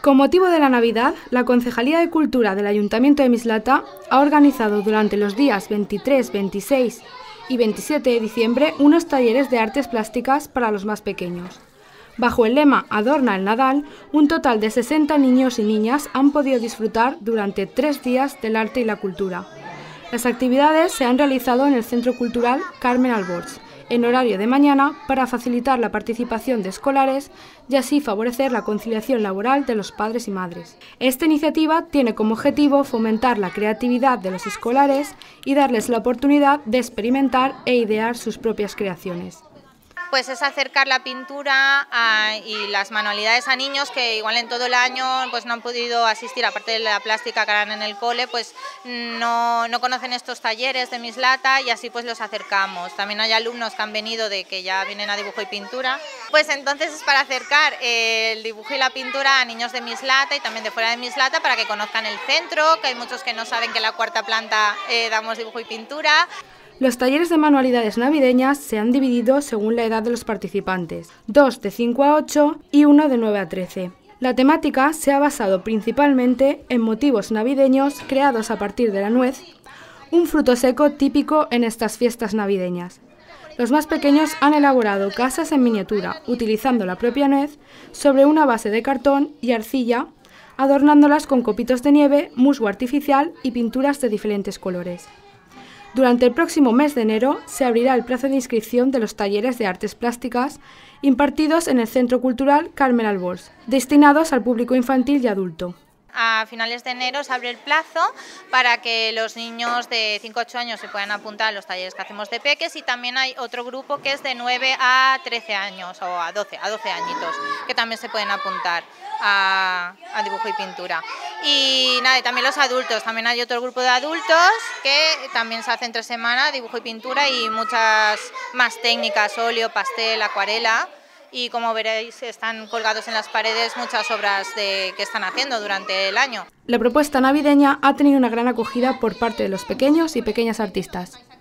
Con motivo de la Navidad, la Concejalía de Cultura del Ayuntamiento de Mislata ha organizado durante los días 23, 26 y 27 de diciembre unos talleres de artes plásticas para los más pequeños. Bajo el lema Adorna el Nadal, un total de 60 niños y niñas han podido disfrutar durante 3 días del arte y la cultura. Las actividades se han realizado en el Centro Cultural Carmen Albors, en horario de mañana, para facilitar la participación de escolares y así favorecer la conciliación laboral de los padres y madres. Esta iniciativa tiene como objetivo fomentar la creatividad de los escolares y darles la oportunidad de experimentar e idear sus propias creaciones. Pues es acercar la pintura y las manualidades a niños que igual en todo el año pues no han podido asistir, aparte de la plástica que harán en el cole, pues no conocen estos talleres de Mislata y así pues los acercamos. También hay alumnos que han venido que ya vienen a dibujo y pintura. Pues entonces es para acercar el dibujo y la pintura a niños de Mislata y también de fuera de Mislata para que conozcan el centro, que hay muchos que no saben que en la cuarta planta damos dibujo y pintura. Los talleres de manualidades navideñas se han dividido según la edad de los participantes, 2 de 5 a 8 y 1 de 9 a 13. La temática se ha basado principalmente en motivos navideños creados a partir de la nuez, un fruto seco típico en estas fiestas navideñas. Los más pequeños han elaborado casas en miniatura, utilizando la propia nuez, sobre una base de cartón y arcilla, adornándolas con copitos de nieve, musgo artificial y pinturas de diferentes colores. Durante el próximo mes de enero se abrirá el plazo de inscripción de los talleres de artes plásticas impartidos en el Centro Cultural Carmen Albors, destinados al público infantil y adulto. A finales de enero se abre el plazo para que los niños de 5 a 8 años se puedan apuntar a los talleres que hacemos de peques y también hay otro grupo que es de 9 a 13 años o a 12 añitos que también se pueden apuntar a dibujo y pintura. Y nada, y también los adultos, también hay otro grupo de adultos que también se hace entre semana dibujo y pintura y muchas más técnicas, óleo, pastel, acuarela. Y como veréis están colgados en las paredes muchas obras que están haciendo durante el año. La propuesta navideña ha tenido una gran acogida por parte de los pequeños y pequeñas artistas.